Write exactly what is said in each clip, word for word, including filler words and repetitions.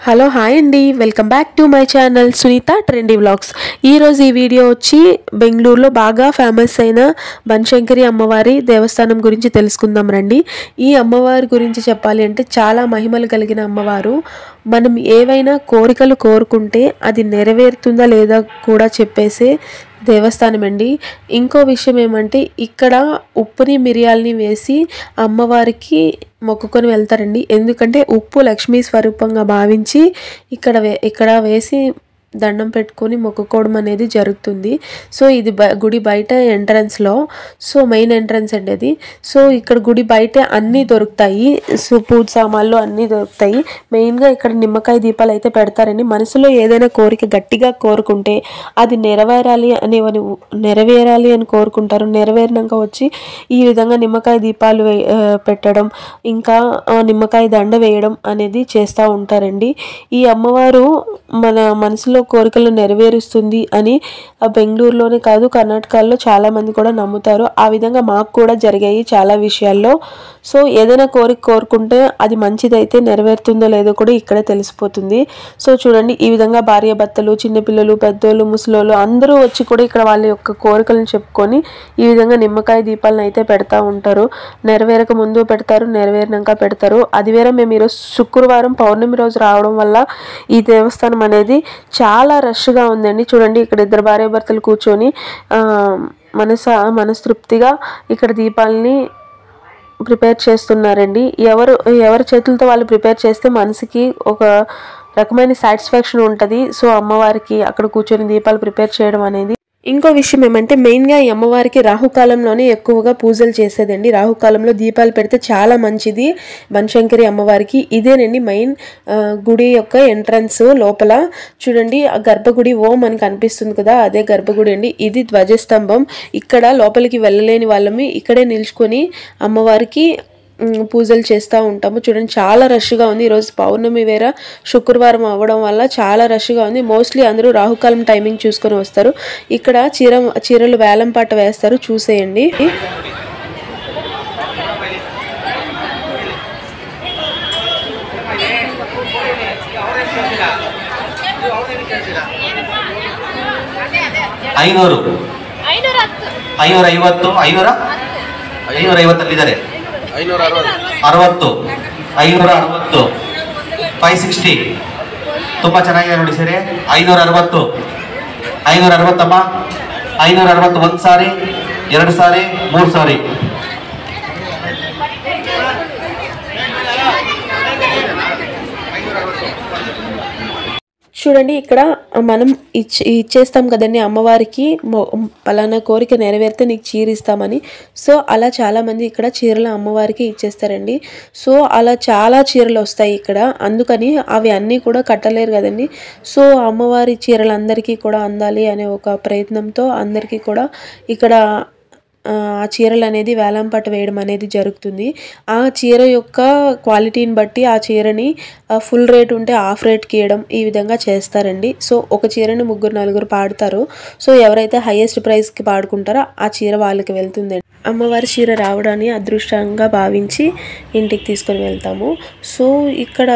Hello hi అండి, welcome back to my channel Sunitha trendy vlogs. ఈరోజు ఈ వీడియో వచ్చి బెంగళూరులో బాగా ఫేమస్ అయిన బనశంకరి అమ్మవారి దేవస్థానం గురించి తెలుసుకుందాం రండి. ఈ అమ్మవారి గురించి చెప్పాలి అంటే చాలా మహిమలు కలిగిన అమ్మవారు. మనం ఏవైనా కోరికలు కోరుకుంటే అది నెరవేరుతుందా లేదా కూడా చెప్పేసే దేవస్థానం అండి. ఇంకో విషయం ఏమంటే ఇక్కడ ఉప్పుని మిరియాలని వేసి అమ్మవారికి మొక్కుకొని వెళ్తారండి. ఎందుకంటే ఉప్పు లక్ష్మీ స్వరూపంగా భావించి ఇక్కడ వే ఇక్కడ వేసి దండం పెట్టుకొని మొక్కుకోవడం అనేది జరుగుతుంది. సో ఇది బ గుడి బయట ఎంట్రన్స్లో, సో మెయిన్ ఎంట్రన్స్ అండి అది. సో ఇక్కడ గుడి బయట అన్నీ దొరుకుతాయి, సో పూజ సామాన్లు అన్నీ దొరుకుతాయి. మెయిన్గా ఇక్కడ నిమ్మకాయ దీపాలు అయితే పెడతారండి. మనసులో ఏదైనా కోరిక గట్టిగా కోరుకుంటే అది నెరవేరాలి అని నెరవేరాలి అని కోరుకుంటారు. నెరవేరినాక వచ్చి ఈ విధంగా నిమ్మకాయ దీపాలు పెట్టడం, ఇంకా నిమ్మకాయ దండ వేయడం అనేది చేస్తూ ఉంటారండి. ఈ అమ్మవారు మన మనసులో కోరికలు నెరవేరుస్తుంది అని బెంగళూరులోనే కాదు కర్ణాటకలో చాలామంది కూడా నమ్ముతారు. ఆ విధంగా మాకు కూడా జరిగాయి చాలా విషయాల్లో. సో ఏదైనా కోరిక కోరుకుంటే అది మంచిదైతే నెరవేరుతుందో లేదో కూడా ఇక్కడే తెలిసిపోతుంది. సో చూడండి, ఈ విధంగా భార్య భర్తలు, చిన్నపిల్లలు, పెద్దోళ్ళు, ముసలోళ్ళు అందరూ వచ్చి కూడా ఇక్కడ వాళ్ళ యొక్క కోరికలను చెప్పుకొని ఈ విధంగా నిమ్మకాయ దీపాలను అయితే పెడతా ఉంటారు. నెరవేరక ముందు పెడతారు, నెరవేరినాక పెడతారు. అది వేరే, మేము ఈరోజు శుక్రవారం పౌర్ణమి రోజు రావడం వల్ల ఈ దేవస్థానం అనేది చాలా రష్గా ఉందండి. చూడండి, ఇక్కడ ఇద్దరు భార్య భర్తలు కూర్చొని మనస మనస్తృప్తిగా ఇక్కడ దీపాలని ప్రిపేర్ చేస్తున్నారండి. ఎవరు ఎవరి చేతులతో వాళ్ళు ప్రిపేర్ చేస్తే మనసుకి ఒక రకమైన సాటిస్ఫాక్షన్ ఉంటుంది. సో అమ్మవారికి అక్కడ కూర్చొని దీపాలు ప్రిపేర్ చేయడం అనేది. ఇంకో విషయం ఏమంటే మెయిన్గా ఈ అమ్మవారికి రాహుకాలంలోనే ఎక్కువగా పూజలు చేసేదండి. రాహుకాలంలో దీపాలు పెడితే చాలా మంచిది బనశంకరి అమ్మవారికి. ఇదేనండి మెయిన్ గుడి యొక్క ఎంట్రన్స్. లోపల చూడండి, ఆ గర్భగుడి ఓం మనకు అనిపిస్తుంది కదా, అదే గర్భగుడి అండి. ఇది ధ్వజస్తంభం. ఇక్కడ లోపలికి వెళ్ళలేని వాళ్ళమి ఇక్కడే నిల్చుకొని అమ్మవారికి పూజలు చేస్తూ ఉంటాము. చూడండి, చాలా రష్గా ఉంది. ఈరోజు పౌర్ణమి వేర శుక్రవారం అవ్వడం వల్ల చాలా రష్గా ఉంది. మోస్ట్లీ అందరూ రాహుకాలం టైమింగ్ చూసుకొని వస్తారు. ఇక్కడ చీర చీరలు వేలం పాట వేస్తారు, చూసేయండి. ಐನೂರು ಐನೂರ ಐವತ್ತು ಐನೂರ ಐನೂರ ಐವತ್ತಲ್ಲಿದ್ದಾರೆ ಐನೂರ ಅರವತ್ತು ಐನೂರ ಅರವತ್ತು ಫೈವ್ ಸಿಕ್ಸ್ಟಿ ತುಂಬ ಚೆನ್ನಾಗಿದೆ ನೋಡಿ ಸರಿ. ಐನೂರ ಅರವತ್ತು ಐನೂರ ಅರವತ್ತಮ್ಮ ಐನೂರ ಅರವತ್ತು ಒಂದು ಸಾರಿ, ಎರಡು ಸಾರಿ, ಮೂರು ಸಾರಿ. చూడండి, ఇక్కడ మనం ఇచ్చే ఇచ్చేస్తాం కదండి అమ్మవారికి, పలానా కోరిక నెరవేరితే నీకు చీర ఇస్తామని. సో అలా చాలామంది ఇక్కడ చీరలు అమ్మవారికి ఇచ్చేస్తారండి. సో అలా చాలా చీరలు వస్తాయి ఇక్కడ, అందుకని అవి అన్నీ కూడా కట్టలేరు కదండి. సో అమ్మవారి చీరలు అందరికీ కూడా అందాలి అనే ఒక ప్రయత్నంతో అందరికీ కూడా ఇక్కడ ఆ చీరలు అనేది వేలంపాట వేయడం అనేది జరుగుతుంది. ఆ చీర యొక్క క్వాలిటీని బట్టి ఆ చీరని ఫుల్ రేట్ ఉంటే హాఫ్ రేట్కి ఇవ్వడం, ఈ విధంగా చేస్తారండి. సో ఒక చీరని ముగ్గురు నలుగురు పాడతారు. సో ఎవరైతే హైయెస్ట్ ప్రైస్కి పాడుకుంటారో ఆ చీర వాళ్ళకి వెళ్తుందండి. అమ్మవారి చీర రావడాన్ని అదృష్టంగా భావించి ఇంటికి తీసుకొని వెళ్తాము. సో ఇక్కడ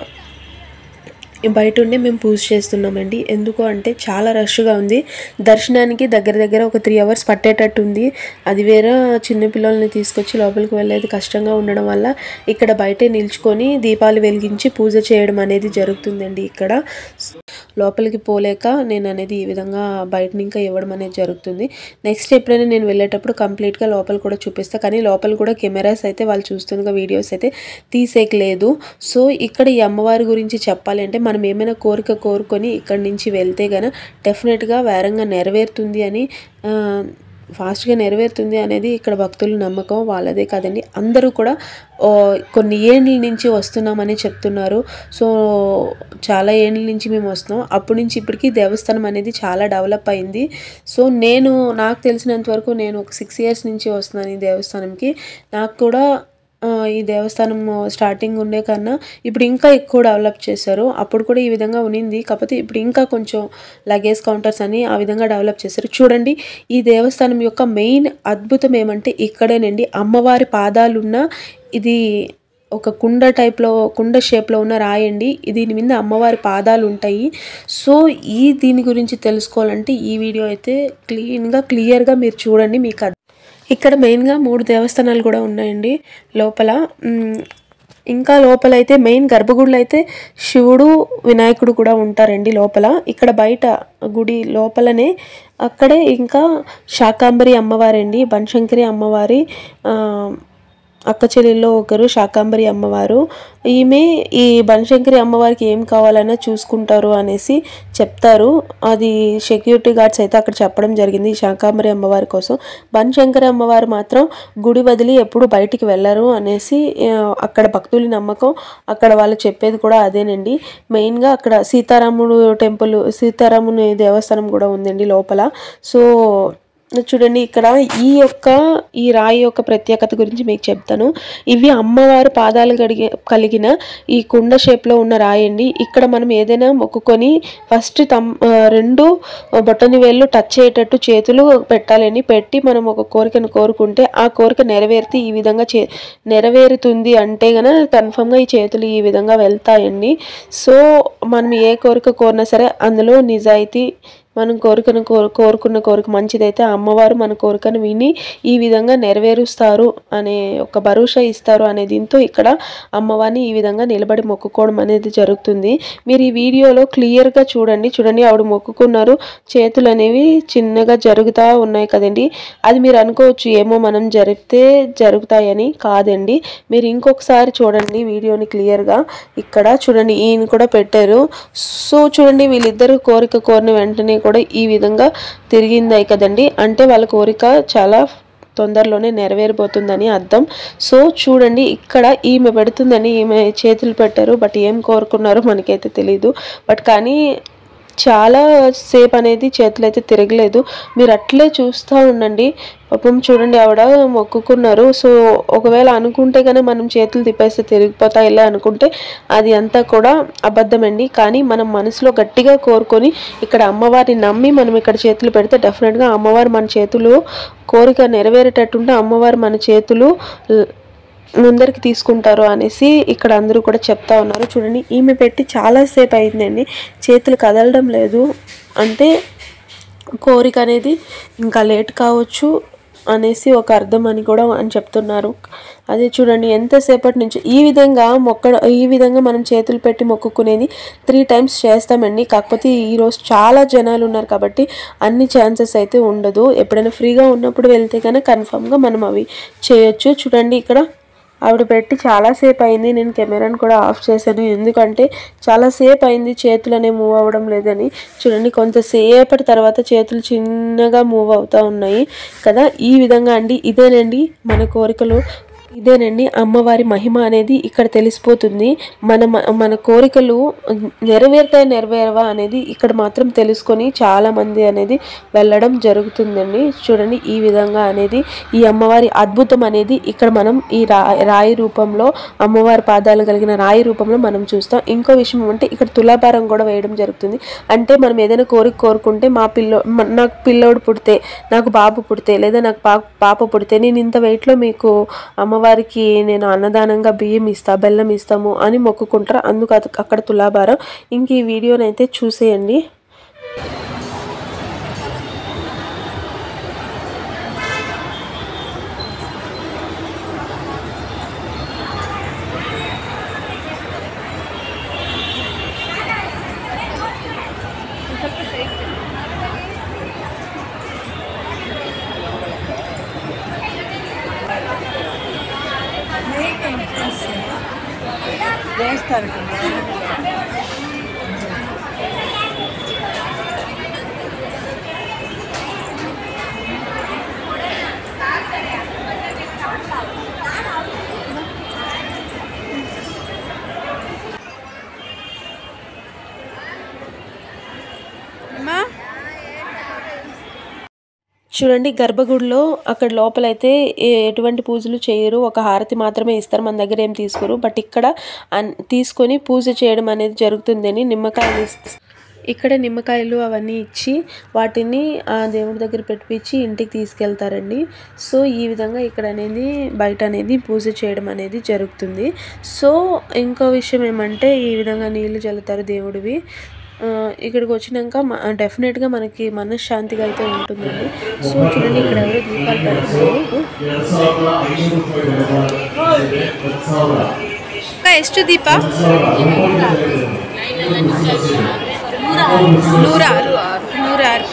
బయట ఉండే మేము పూజ చేస్తున్నామండి. ఎందుకు అంటే చాలా రష్గా ఉంది. దర్శనానికి దగ్గర దగ్గర ఒక త్రీ అవర్స్ పట్టేటట్టు ఉంది. అది వేరే చిన్నపిల్లల్ని తీసుకొచ్చి లోపలికి వెళ్ళేది కష్టంగా ఉండడం వల్ల ఇక్కడ బయటే నిల్చుకొని దీపాలు వెలిగించి పూజ చేయడం అనేది జరుగుతుందండి. ఇక్కడ లోపలికి పోలేక నేను అనేది ఈ విధంగా బయట ఇంకా ఇవ్వడం అనేది జరుగుతుంది. నెక్స్ట్ ఎప్పుడైనా నేను వెళ్ళేటప్పుడు కంప్లీట్గా లోపల కూడా చూపిస్తాను. కానీ లోపల కూడా కెమెరాస్ అయితే వాళ్ళు చూస్తున్న వీడియోస్ అయితే తీసేయలేదు. సో ఇక్కడ ఈ అమ్మవారి గురించి చెప్పాలి అంటే మనం ఏమైనా కోరిక కోరుకొని ఇక్కడి నుంచి వెళ్తే గన డెఫినెట్గా వేరంగా నెరవేరుతుంది అని, ఫాస్ట్గా నెరవేరుతుంది అనేది ఇక్కడ భక్తుల నమ్మకం. వాళ్ళదే కాదండి, అందరూ కూడా కొన్ని ఏళ్ళ నుంచి వస్తున్నామని చెప్తున్నారు. సో చాలా ఏళ్ళ నుంచి మేము వస్తున్నాం. అప్పటి నుంచి ఇప్పటికీ దేవస్థానం అనేది చాలా డెవలప్ అయింది. సో నేను నాకు తెలిసినంత వరకు నేను ఒక సిక్స్ ఇయర్స్ నుంచి వస్తున్నాను ఈ దేవస్థానంకి. నాకు కూడా ఈ దేవస్థానం స్టార్టింగ్ ఉండే కన్నా ఇప్పుడు ఇంకా ఎక్కువ డెవలప్ చేశారు. అప్పుడు కూడా ఈ విధంగా ఉన్నింది, కాకపోతే ఇప్పుడు ఇంకా కొంచెం లగేజ్ కౌంటర్స్ అని ఆ విధంగా డెవలప్ చేశారు. చూడండి, ఈ దేవస్థానం యొక్క మెయిన్ అద్భుతం ఏమంటే ఇక్కడేనండి అమ్మవారి పాదాలున్న ఇది ఒక కుండ టైప్లో కుండ షేప్లో ఉన్న రాయండి. దీని మీద అమ్మవారి పాదాలు ఉంటాయి. సో ఈ దీని గురించి తెలుసుకోవాలంటే ఈ వీడియో అయితే క్లీన్గా క్లియర్గా మీరు చూడండి. మీకు ఇక్కడ మెయిన్గా మూడు దేవస్థానాలు కూడా ఉన్నాయండి లోపల. ఇంకా లోపలైతే మెయిన్ గర్భగుడిలో అయితే శివుడు వినాయకుడు కూడా ఉంటారండి లోపల. ఇక్కడ బయట గుడి లోపలనే అక్కడే ఇంకా శాకాంబరి అమ్మవారండి, బనశంకరి అమ్మవారి అక్క చెల్లెల్లో ఒకరు శాకాంబరి అమ్మవారు. ఈమె ఈ బనశంకరి అమ్మవారికి ఏం కావాలన్నా చూసుకుంటారు అనేసి చెప్తారు. అది సెక్యూరిటీ గార్డ్స్ అయితే అక్కడ చెప్పడం జరిగింది ఈ శాకాంబరి అమ్మవారి కోసం. బనశంకరి అమ్మవారు మాత్రం గుడి వదిలి ఎప్పుడు బయటికి వెళ్ళరు అనేసి అక్కడ భక్తుల నమ్మకం. అక్కడ వాళ్ళు చెప్పేది కూడా అదేనండి. మెయిన్గా అక్కడ సీతారాముడు టెంపుల్, సీతారాముని దేవస్థానం కూడా ఉందండి లోపల. సో చూడండి ఇక్కడ ఈ యొక్క ఈ రాయి యొక్క ప్రత్యేకత గురించి మీకు చెప్తాను. ఇవి అమ్మవారి పాదాలు కడిగి కలిగిన ఈ కుండ షేప్లో ఉన్న రాయండి. ఇక్కడ మనం ఏదైనా మొక్కుకొని ఫస్ట్ తమ్ రెండు బొట్టని వేళ్ళు టచ్ అయ్యేటట్టు చేతులు పెట్టాలని పెట్టి మనం ఒక కోరికను కోరుకుంటే ఆ కోరిక నెరవేరితే ఈ విధంగా చే నెరవేరుతుంది అంటే కనుక కన్ఫర్మ్గా ఈ చేతులు ఈ విధంగా వెళ్తాయండి. సో మనం ఏ కోరిక కోరినా సరే అందులో నిజాయితీ, మనం కోరికను కోరు కోరుకున్న కోరిక మంచిదైతే అమ్మవారు మన కోరికను విని ఈ విధంగా నెరవేరుస్తారు అనే ఒక భరోసా ఇస్తారు అనే దీంతో ఇక్కడ అమ్మవారిని ఈ విధంగా నిలబడి మొక్కుకోవడం అనేది జరుగుతుంది. మీరు ఈ వీడియోలో క్లియర్గా చూడండి. చూడండి ఆవిడ మొక్కుకున్నారు, చేతులు అనేవి చిన్నగా జరుగుతూ ఉన్నాయి కదండి. అది మీరు అనుకోవచ్చు ఏమో మనం జరిపితే జరుగుతాయని. కాదండి, మీరు ఇంకొకసారి చూడండి వీడియోని క్లియర్గా. ఇక్కడ చూడండి ఈయన కూడా పెట్టారు. సో చూడండి వీళ్ళిద్దరు కోరిక కోరిన వెంటనే కూడా ఈ విధంగా తిరిగింది కదండి. అంటే వాళ్ళ కోరిక చాలా తొందరలోనే నెరవేరిపోతుందని అర్థం. సో చూడండి ఇక్కడ ఈమె పెడుతుందని ఈమె చేతులు పెట్టారు. బట్ ఏం కోరుకున్నారో మనకైతే తెలీదు. బట్ కానీ చాలా సేపు అనేది చేతులు అయితే తిరగలేదు. మీరు అట్లే చూస్తూ ఉండండి. పాపం చూడండి ఆవిడ మొక్కుకున్నారు. సో ఒకవేళ అనుకుంటే కానీ మనం చేతులు తిప్పేస్తే తిరిగిపోతాయి ఇలా అనుకుంటే అది అంతా కూడా అబద్ధమండి. కానీ మనం మనసులో గట్టిగా కోరుకొని ఇక్కడ అమ్మవారిని నమ్మి మనం ఇక్కడ చేతులు పెడితే డెఫినెట్గా అమ్మవారు మన చేతులు కోరిక నెరవేరేటట్టుంటే అమ్మవారు మన చేతులు ముందరికి తీసుకుంటారు అనేసి ఇక్కడ అందరూ కూడా చెప్తా ఉన్నారు. చూడండి ఈమె పెట్టి చాలాసేపు అయిందండి, చేతులు కదలడం లేదు. అంటే కోరిక అనేది ఇంకా లేట్ కావచ్చు అనేసి ఒక అర్థం అని కూడా అని చెప్తున్నారు. అదే చూడండి ఎంతసేపటి నుంచి ఈ విధంగా మొక్క ఈ విధంగా మనం చేతులు పెట్టి మొక్కుకునేది త్రీ టైమ్స్ చేస్తామండి. కాకపోతే ఈరోజు చాలా జనాలు ఉన్నారు కాబట్టి అన్ని ఛాన్సెస్ అయితే ఉండదు. ఎప్పుడైనా ఫ్రీగా ఉన్నప్పుడు వెళ్తే కనుక కన్ఫామ్గా మనం అవి చేయొచ్చు. చూడండి ఇక్కడ ఆవిడ పెట్టి చాలాసేపు అయింది. నేను కెమెరాను కూడా ఆఫ్ చేశాను, ఎందుకంటే చాలాసేపు అయింది చేతులు అనేవి మూవ్ అవ్వడం లేదని. చూడండి కొంతసేపటి తర్వాత చేతులు చిన్నగా మూవ్ అవుతూ ఉన్నాయి కదా. ఈ విధంగా అండి ఇదేనండి మన కోరికలు, ఇదేనండి అమ్మవారి మహిమ అనేది ఇక్కడ తెలిసిపోతుంది. మన మన కోరికలు నెరవేరుతాయి నెరవేరవా అనేది ఇక్కడ మాత్రం తెలుసుకొని చాలామంది అనేది వెళ్ళడం జరుగుతుందండి. చూడండి ఈ విధంగా అనేది ఈ అమ్మవారి అద్భుతం అనేది ఇక్కడ మనం ఈ రా రాయి రూపంలో అమ్మవారి పాదాలు కలిగిన రాయి రూపంలో మనం చూస్తాం. ఇంకో విషయం అంటే ఇక్కడ తులాభారం కూడా వేయడం జరుగుతుంది. అంటే మనం ఏదైనా కోరిక కోరుకుంటే మా పిల్లో నాకు పిల్లోడు పుడితే, నాకు బాబు పుడితే, లేదా నాకు పా పాప పుడితే నేను ఇంత వెయిట్లో మీకు అమ్మవారి వారికి నేను అన్నదానంగా బియ్యం ఇస్తా, బెల్లం ఇస్తాము అని మొక్కుకుంటారు. అందుకు అక్కడ తులాభారం. ఇంక ఈ వీడియోనైతే చూసేయండి. వేస్తారు చూడండి గర్భగుడిలో అక్కడ లోపలైతే ఎటువంటి పూజలు చేయరు, ఒక హారతి మాత్రమే ఇస్తారు, మన దగ్గర ఏం తీసుకోరు. బట్ ఇక్కడ తీసుకొని పూజ చేయడం అనేది జరుగుతుందని నిమ్మకాయలు ఇక్కడ నిమ్మకాయలు అవన్నీ ఇచ్చి వాటిని ఆ దేవుడి దగ్గర పెట్టించి ఇంటికి తీసుకెళ్తారండి. సో ఈ విధంగా ఇక్కడ అనేది బయట అనేది పూజ చేయడం అనేది జరుగుతుంది. సో ఇంకో విషయం ఏమంటే ఈ విధంగా నీళ్లు చల్లుతారు దేవుడివి. ఇక్కడికి వచ్చినాక డెఫినెట్గా మనకి మనశ్శాంతిగా అయితే ఉంటుందండి. సో చూడండి ఇక్కడ ఎవరో దీపాలు పెడుతున్నారు. ಎಷ್ಟು ದೀಪ? ನೂರಾರು ನೂರಾರು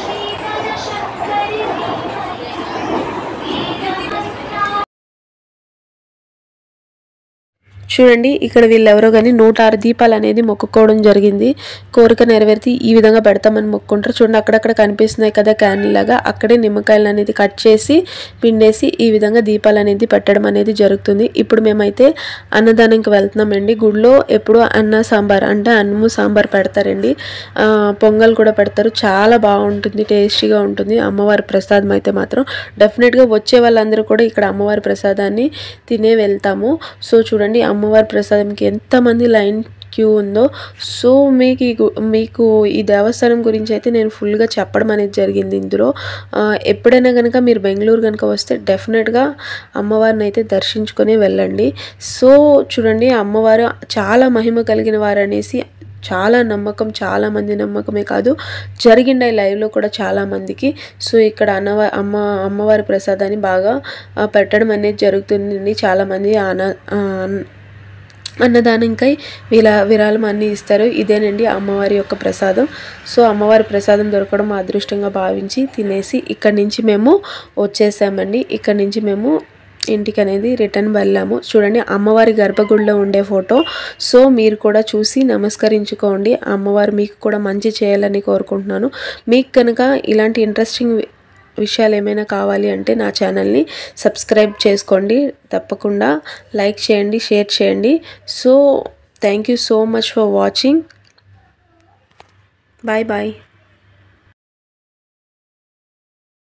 చూడండి ఇక్కడ వీళ్ళెవరో కానీ నూట ఆరు దీపాలు అనేది మొక్కుకోవడం జరిగింది. కోరిక నెరవేర్తి ఈ విధంగా పెడతామని మొక్కుంటారు. చూడండి అక్కడక్కడ కనిపిస్తున్నాయి కదా క్యాండిల్ లాగా, అక్కడే నిమ్మకాయలు అనేది కట్ చేసి పిండేసి ఈ విధంగా దీపాలు అనేది పెట్టడం అనేది జరుగుతుంది. ఇప్పుడు మేమైతే అన్నదానంకి వెళ్తున్నామండి. గుడిలో ఎప్పుడు అన్న సాంబార్ అంటే అన్నము సాంబార్ పెడతారండి. పొంగల్ కూడా పెడతారు. చాలా బాగుంటుంది, టేస్టీగా ఉంటుంది. అమ్మవారి ప్రసాదం అయితే మాత్రం డెఫినెట్గా వచ్చే వాళ్ళందరూ కూడా ఇక్కడ అమ్మవారి ప్రసాదాన్ని తినే వెళ్తాము. సో చూడండి అమ్మవారి ప్రసాదంకి ఎంతమంది లైన్ క్యూ ఉందో. సో మీకు మీకు ఈ దేవస్థానం గురించి అయితే నేను ఫుల్గా చెప్పడం అనేది జరిగింది ఇందులో. ఎప్పుడైనా కనుక మీరు బెంగళూరు కనుక వస్తే డెఫినెట్గా అమ్మవారిని అయితే దర్శించుకొని వెళ్ళండి. సో చూడండి అమ్మవారు చాలా మహిమ కలిగిన వారు అనేసి చాలా నమ్మకం, చాలామంది నమ్మకమే కాదు జరిగిండే లైవ్లో కూడా చాలామందికి. సో ఇక్కడ అన్నవ అమ్మ అమ్మవారి ప్రసాదాన్ని బాగా పెట్టడం అనేది జరుగుతుందండి. చాలామంది అన్న అన్నదానంకై విరా విరాళం అన్నీ ఇస్తారు. ఇదేనండి అమ్మవారి యొక్క ప్రసాదం. సో అమ్మవారి ప్రసాదం దొరకడం మా అదృష్టంగా భావించి తినేసి ఇక్కడి నుంచి మేము వచ్చేసామండి. ఇక్కడి నుంచి మేము ఇంటికి అనేది రిటర్న్ వెళ్ళాము. చూడండి అమ్మవారి గర్భగుడిలో ఉండే ఫోటో. సో మీరు కూడా చూసి నమస్కరించుకోండి. అమ్మవారు మీకు కూడా మంచి చేయాలని కోరుకుంటున్నాను. మీకు కనుక ఇలాంటి ఇంట్రెస్టింగ్ విషయాలు ఏమైనా కావాలి అంటే నా ఛానల్ని సబ్స్క్రైబ్ చేసుకోండి. తప్పకుండా లైక్ చేయండి, షేర్ చేయండి. So thank you so much for watching. Bye bye.